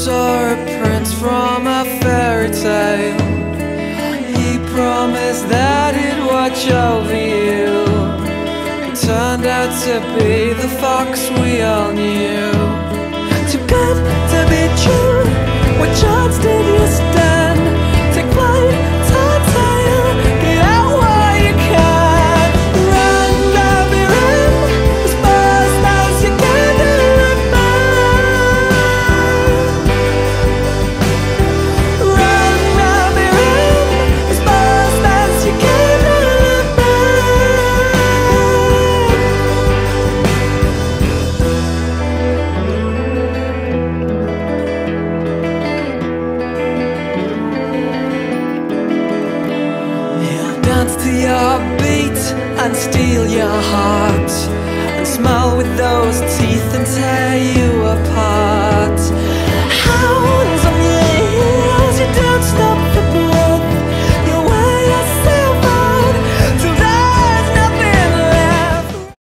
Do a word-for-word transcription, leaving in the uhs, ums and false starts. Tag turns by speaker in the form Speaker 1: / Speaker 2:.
Speaker 1: saw a prince from a fairy tale. He promised that he'd watch over you. It turned out to be the fox we all knew. Too good to be true. What chance did you stand? Take flight, turn tail, get out while you can. Run, Bobby, run, as fast as you can to look back. Run, Bobby, run, as fast as you can to look to your beat and steal your heart, and smile with those teeth and tear you apart.